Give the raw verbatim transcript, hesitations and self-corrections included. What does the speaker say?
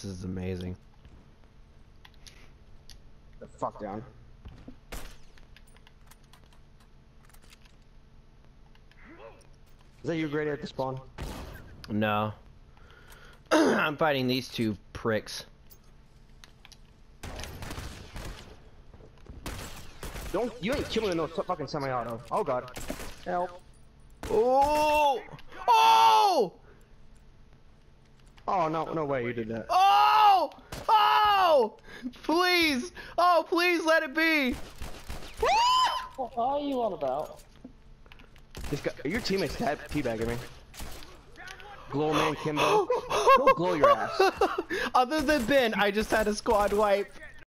is amazing. The fuck down. Is that you, Grady, at the spawn? No. I'm fighting these two pricks. Don't, you ain't killing no fucking semi-auto. Oh god. Help. Oh! Oh! Oh no, no way you did that. Oh! Oh! Please! Oh, please let it be! What are you on about? This guy, your teammates had teabagging me. Glow man Kimbo. Go glow your ass. Other than Ben, I just had a squad wipe.